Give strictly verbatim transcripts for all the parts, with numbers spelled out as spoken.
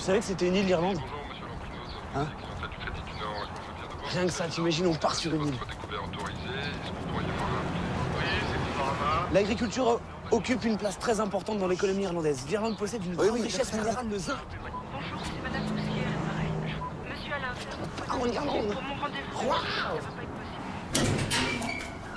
savais que c'était une île, l'Irlande? Bonjour, monsieur Lampinos. Hein? C'est qui en fait du Crédit du Nord. Est-ce qu'on peut bien devoir... Rien que ça, t'imagines, on part sur une île. Votre découvert autorisé. Est-ce que vous pourriez me rappeler? Oui, c'est Conforama. L'agriculture occupe une place très importante dans l'économie irlandaise. L'Irlande possède une Oui, grande oui, richesse minérale, le zinc. Bonjour, c'est Madame Bousquier, à l'appareil. Monsieur Alain, Ah, en Irlande. pour mon rendez-vous. Waouh. Ça va pas être possible.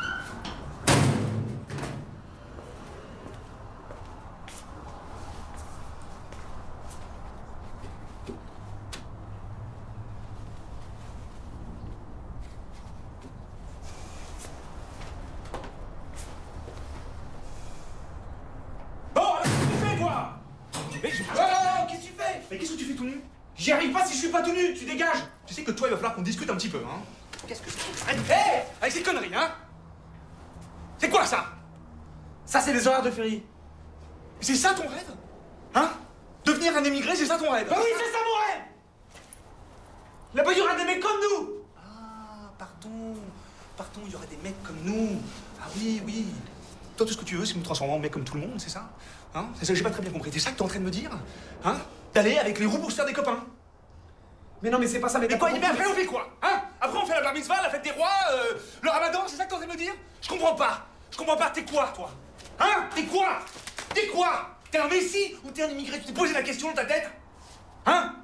Mais je... Oh, oh, qu'est-ce que tu fais? Mais qu'est-ce que tu fais tout nu? J'y arrive pas si je suis pas tout nu, tu dégages! Tu sais que toi, il va falloir qu'on discute un petit peu, hein? Qu'est-ce que c'est? Arrête! Hé! Avec ces conneries, hein? C'est quoi ça? Ça, c'est les horaires de Ferry. C'est ça ton rêve? Hein? Devenir un émigré, c'est ça ton rêve? Bah oui, c'est ça mon rêve! Là-bas, il y aura des mecs comme nous! Ah, pardon. Pardon, il y aura des mecs comme nous. Ah oui, oui. Toi, tout ce que tu veux, c'est me transformer en mec comme tout le monde, c'est ça? Hein? C'est ça que j'ai pas très bien compris. C'est ça que t'es en train de me dire? Hein? D'aller avec les roues pour se faire des copains? Mais non, mais c'est pas ça, mais Mais quoi? Mais après, on fait quoi? Hein? Après, on fait la bar mitzvah, la fête des rois, euh, le ramadan, c'est ça que t'es en train de me dire? Je comprends pas. Je comprends pas. T'es quoi, toi? Hein? T'es quoi? T'es quoi? T'es un messie ou t'es un immigré? Tu t'es posé la question dans ta tête? Hein?